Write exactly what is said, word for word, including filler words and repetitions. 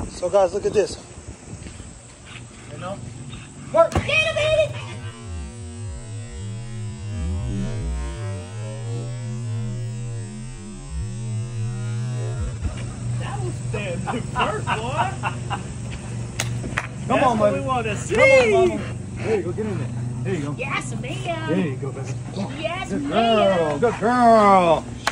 So guys, look at this. You know? Work! Get him, baby! That was the first one. Come That's on, what buddy. we want to see. Come on, mama. There you go, get in there. There you go. Yes, ma'am. There you go, baby. Come on. Yes, Good ma'am. girl, good girl.